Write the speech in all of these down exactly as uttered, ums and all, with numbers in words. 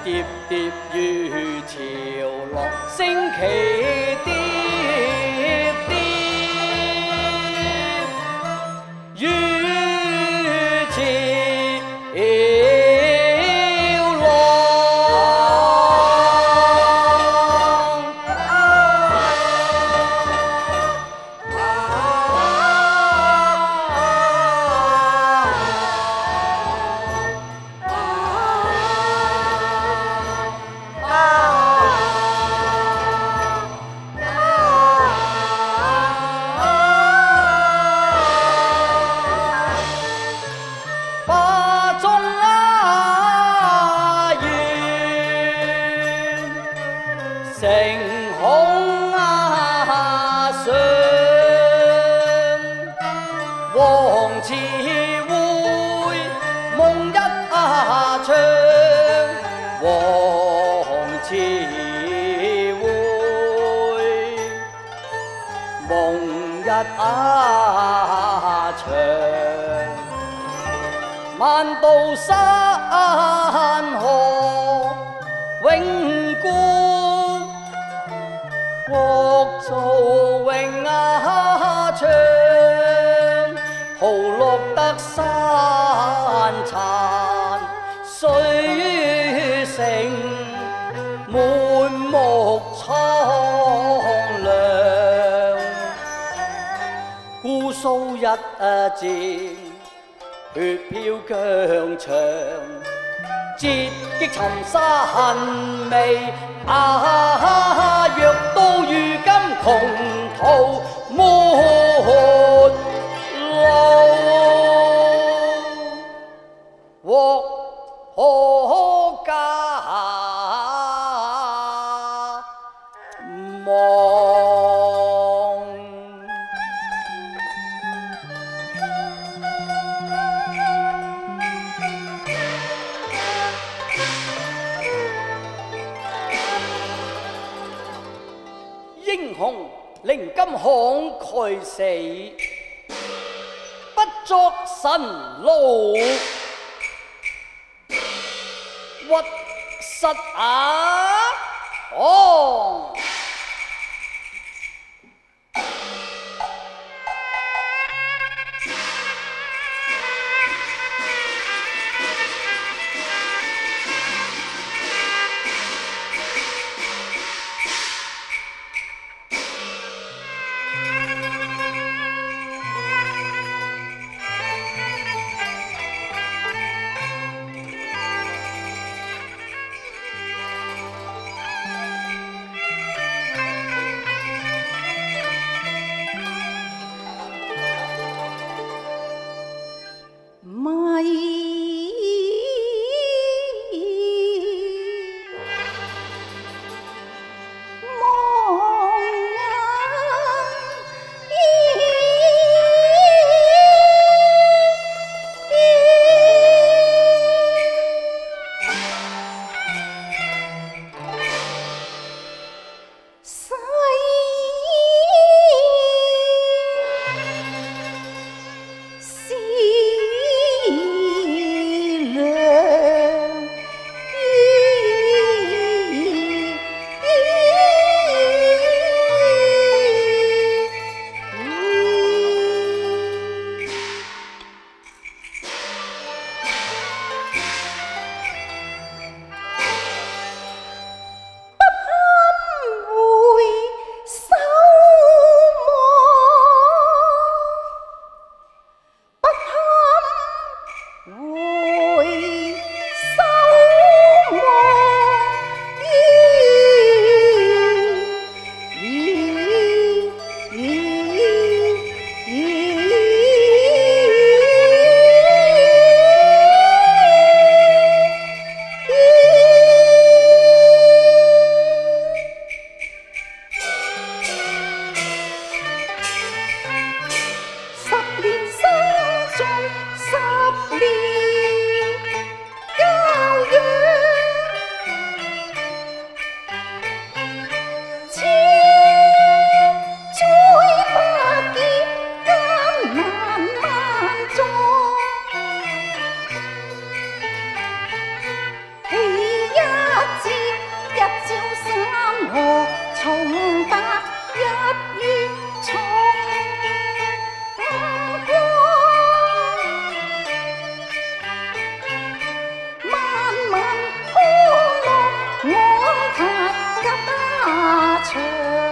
疊疊如潮浪，升起跌跌如潮成空啊上，黃池會夢一場，黃池會夢一場，萬道山河永固。國造永啊長，豪樂得山殘，水城滿目蒼涼。姑蘇一戰，血飄疆場。折戟沉沙恨味啊！若到如今窮途末路，禍可加望。英雄寧今慷慨死，不作臣奴，屈膝阿房。 重达一於重光，漫漫歡樂我彈家常。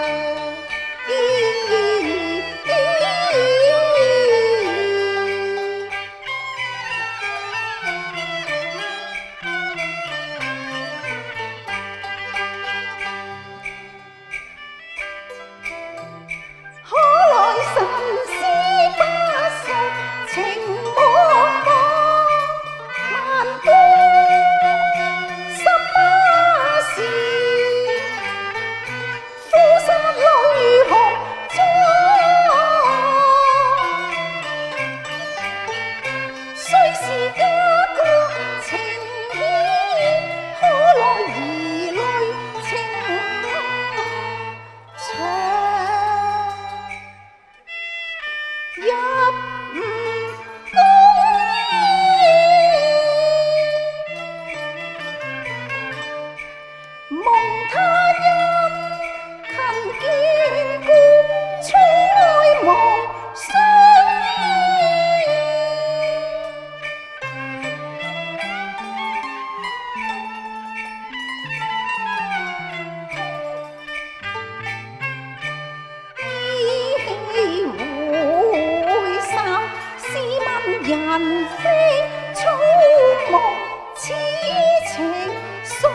人非草木，此情孰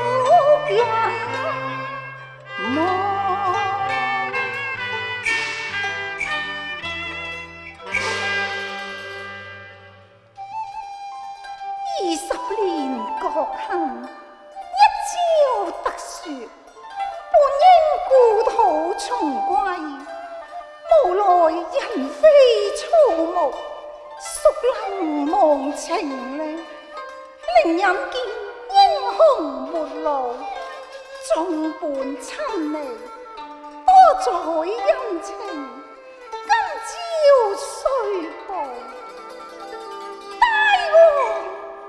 能忘？二十年國幸，一朝得雪，本應故土重歸，無奈人非草木。孰能忘情呢？寧忍見英雄末路，眾伴親離，多載恩情。今朝須報，大王，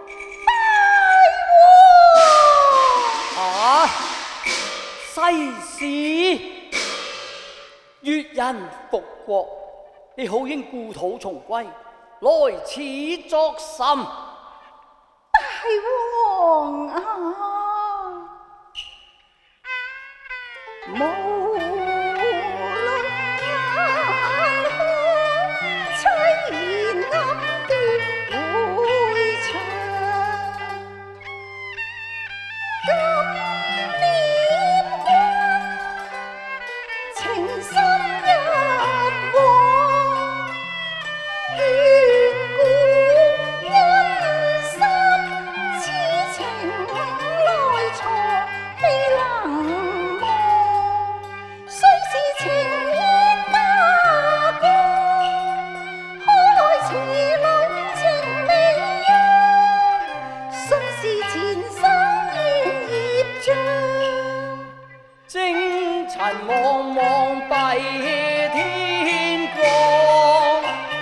大王！ 啊！世事越人復國，你好應故土重歸。來此作甚？ 大王啊，無論眼看凄然暗奪會場，今念君情深一往。 征塵茫茫蔽天光，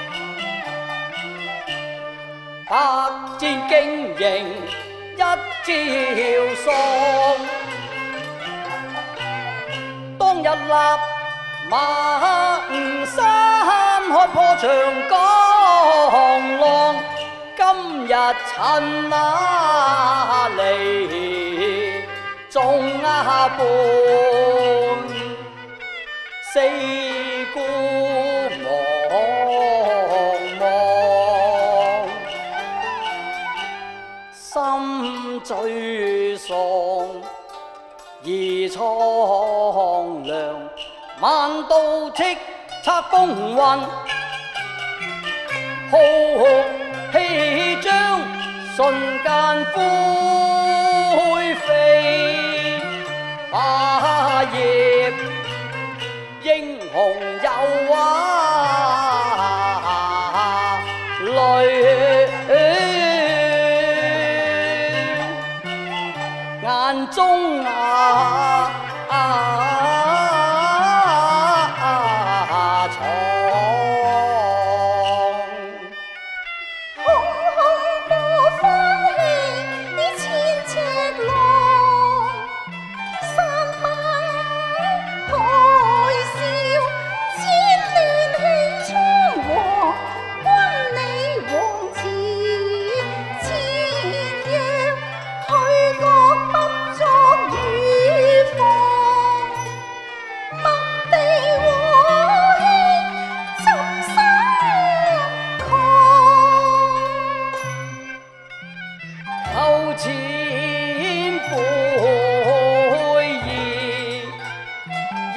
百戰經營一朝喪。當日立馬山開破長江浪，今日趁那離眾伴，四顧茫茫，心最喪，意蒼涼。萬道叱咤風雲，浩氣將瞬間灰飛。霸業英雄有啊淚，眼中啊同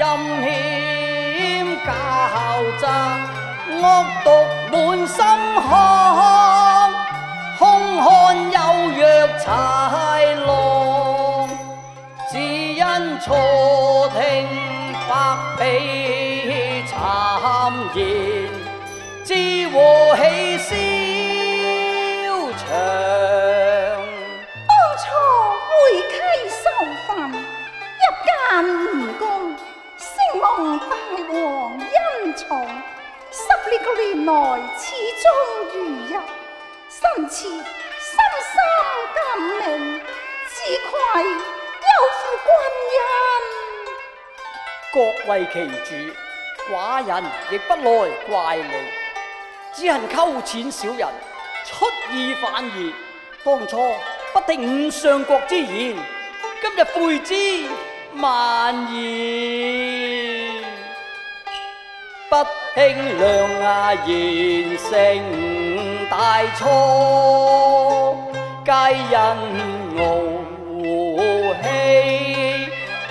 險狡詐，惡毒滿心腔，兇悍有若豺狼，只因錯聽百臂讒言，知和氣消長。 當初會稽受訓，入間吳宮，聲望大王恩寵，十列個年來始終如一，身似深深感銘，自愧有負君恩。 各為其主，寡人亦不來怪你，只恨溝淺小人，出爾反爾。當初不聽五相國之言，今日悔之晚矣。不興良牙言成大錯，皆因傲氣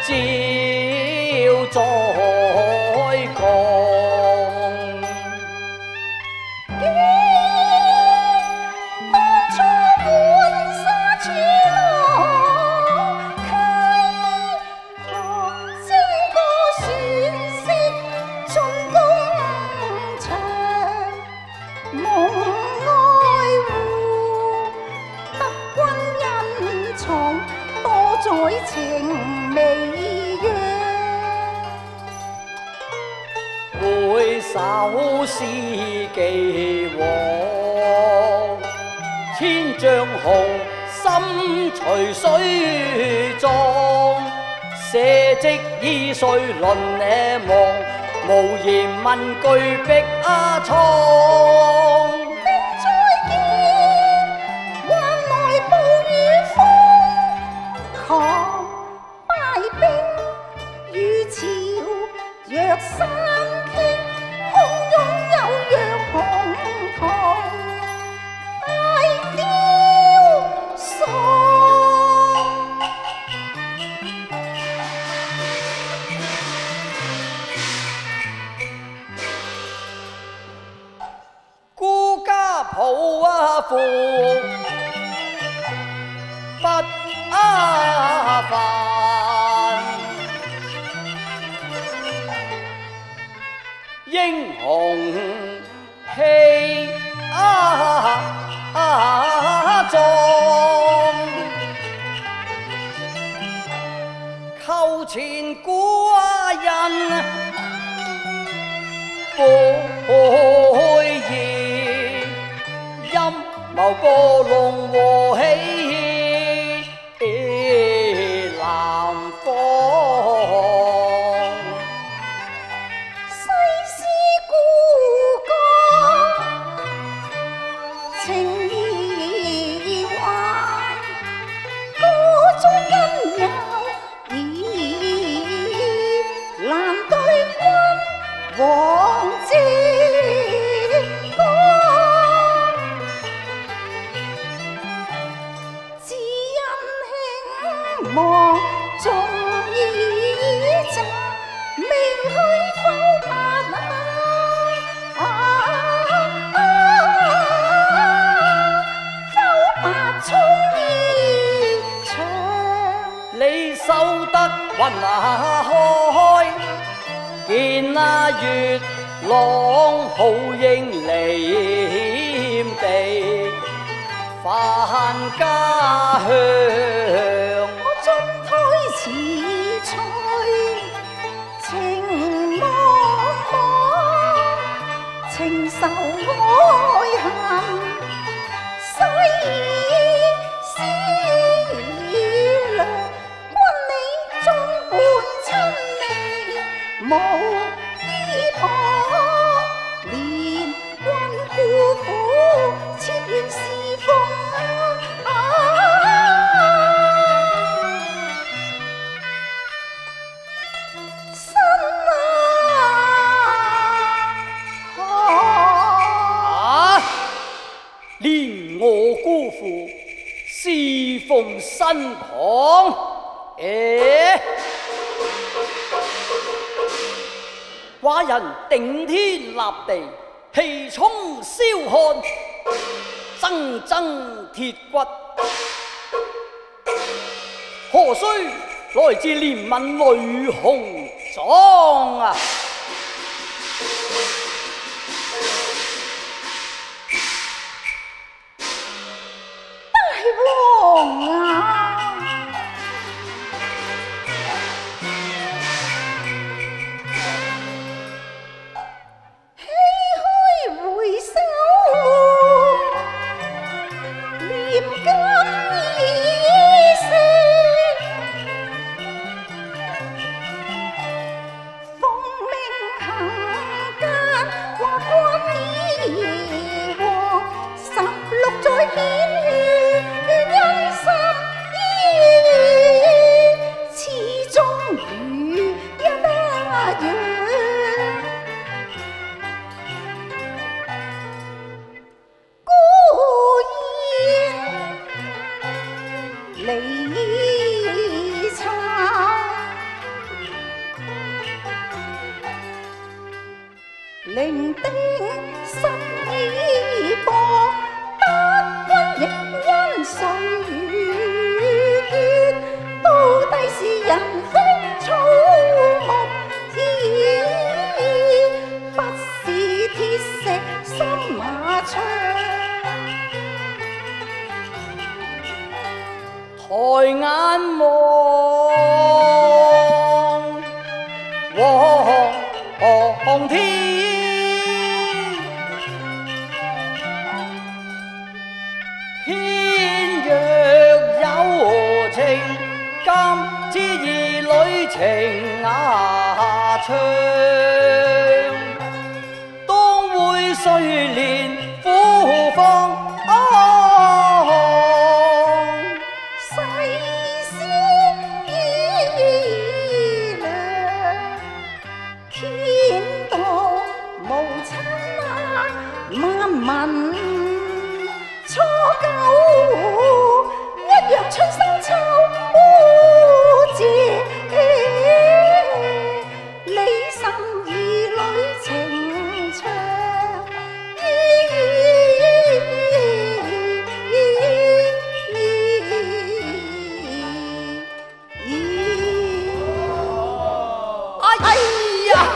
招災降。 當初換沙處羅，溪河經過旋色進宮場，夢愛護得君恩寵，多在情微弱。 回首思既往，千丈紅，心隨水撞。社稷以誰論呢望？無言問句逼阿瘡。 並再見，還來暴雨風，狂敗兵如潮，若山傾，洶湧有若洪濤，快凋喪。 孤家抱啊負，不阿煩。英雄氣啊壯，溝前寡人悔意，陰謀過龍和喜南方。 世事故國，情意壞，歌中跟有意，難對君王之歌。只因輕望重義詐，命虛否白啊！否白充衣裳。 你收得雲馬開，見那月朗好英離地，返家鄉。 我進退似翠，情茫茫，情仇愛恨，世事量，君你終伴親離，無依傍，連君孤苦，妾願侍奉啊！身啊！ 啊！連我姑父侍奉身旁，誒、 寡人顶天立地，气冲霄漢，铮铮鐵骨，何須來自憐憫女紅妝啊！ 大王啊！唏噓回首，念今已逝，奉命行間話君已和十六載顯血。因心意，始終如一樣。孤雁離巢，伶仃失意播。得君亦因誰決？到底是人非草木，不是鐵石心馬槍。 抬眼望，望天。今知兒女情牙長，當會歲年苦放。 細思意量，天道無親啊，萬民初九，一樣春生秋。你心兒女情長， 哎呀！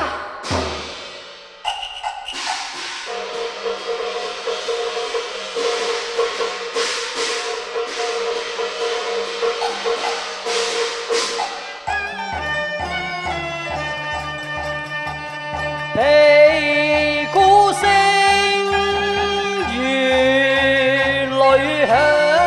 悲鼓聲如雷響，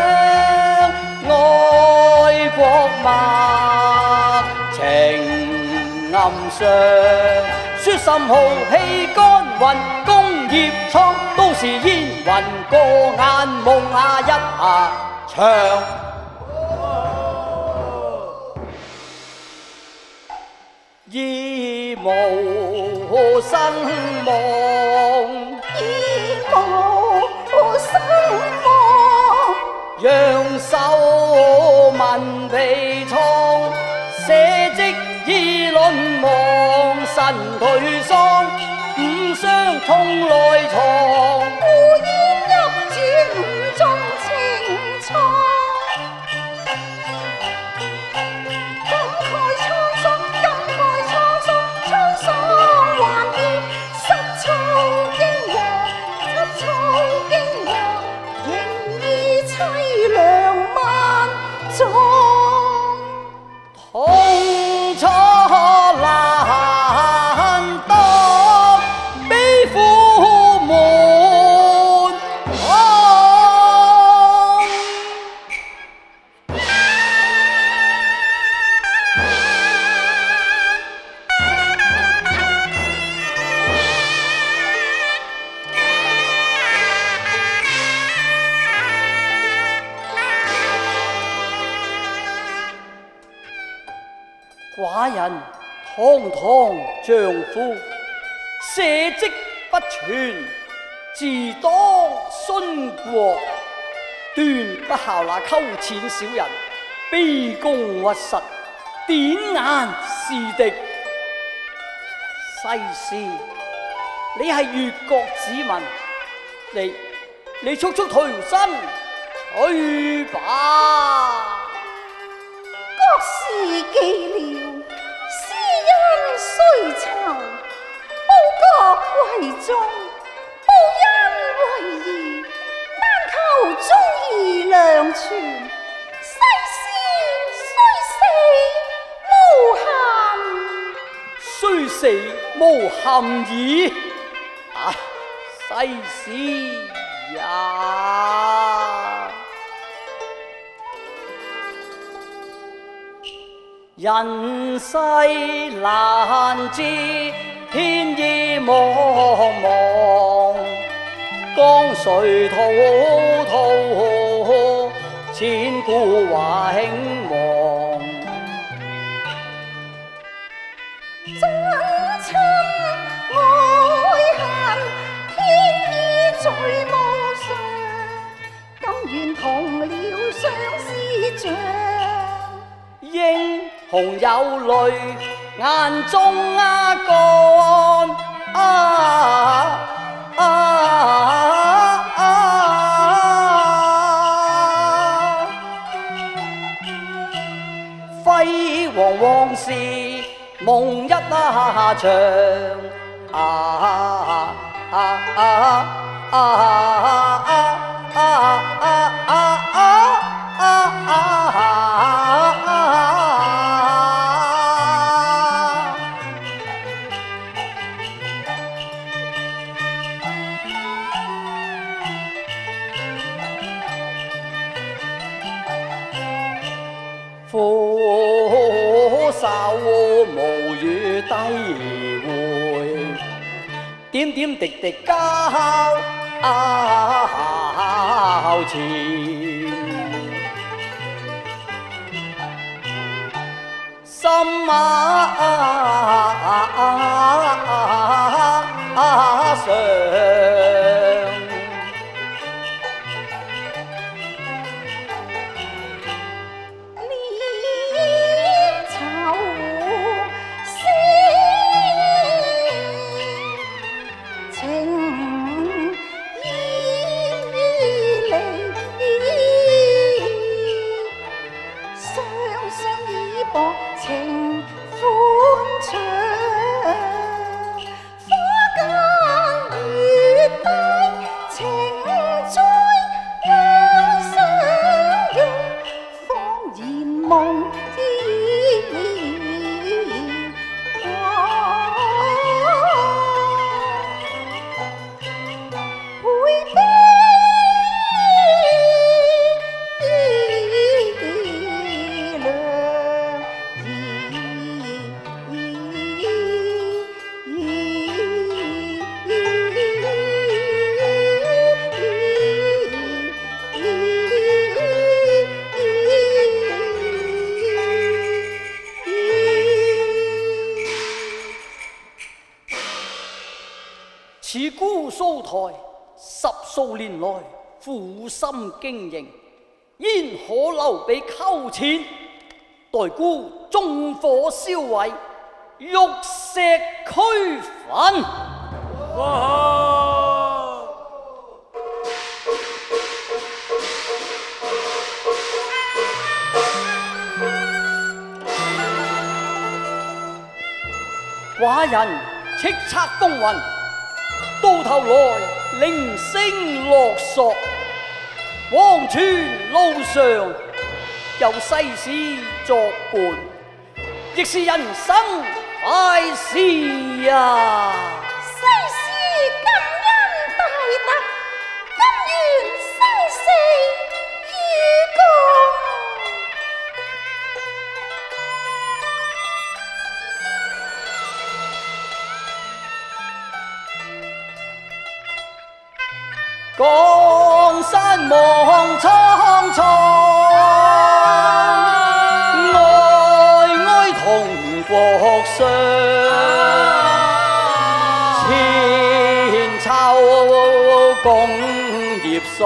愛國默情暗上，説甚豪氣干雲，工業倉都是煙雲過眼夢啊一下長。已無生望， 已無生望， 揚手文被創，社稷已淪亡，身頹喪，五傷痛來藏， 烏煙泣轉中情蒼。 痛楚難當，悲苦滿腔。寡人堂堂丈夫，社稷不全，自當殉國，斷不效那溝淺小人，卑躬屈膝，點眼是敵。 世事，你係越國子民，你你速速退身去吧。 國事既了，私恩雖酬，報國為重，報恩為義，但求忠義兩全，世事雖死無憾。 雖死無憾矣，唉，世事呀！人世難知，天意茫茫，江水滔滔，千古華興亡。 真親愛恨，天意在無常，甘願同了相思帳。 英雄有淚眼中啊乾啊啊啊！輝煌往事夢一場啊啊啊啊啊啊！俯首無語低回，點點滴滴交纏，心上。 情寬長，花間月底，情在兩相擁，恍然夢天光。會悲此姑蘇台十數年來苦心經營，焉可留俾勾踐？待姑縱火燒毀，玉石俱焚。寡人叱咤風雲，到頭來零星落索，黃泉路上有世事作伴，亦是人生快事啊！ 世事感恩大德，甘願生死與共。江山望蒼蒼，哀哀同國傷。千秋共業喪，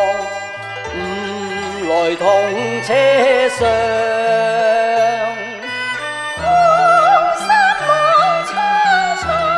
吾來同車上。 江山望蒼蒼。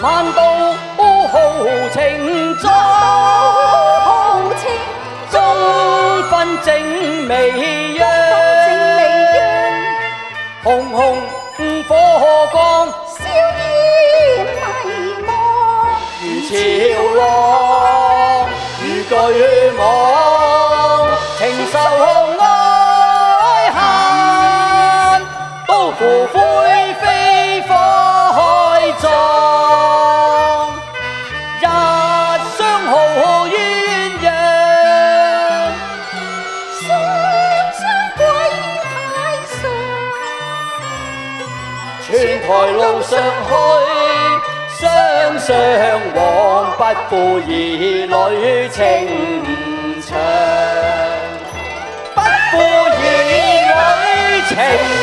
萬道豪情中， 豪情中分正微正央， 微央， 紅紅火光， 笑意迷茫， 如潮浪，如巨網，情仇愛恨，都付灰飛火葬。一雙浩浩鴛鴦， 雙雙歸太上， 全台路上去，雙雙往不負兒女情長，不負兒女情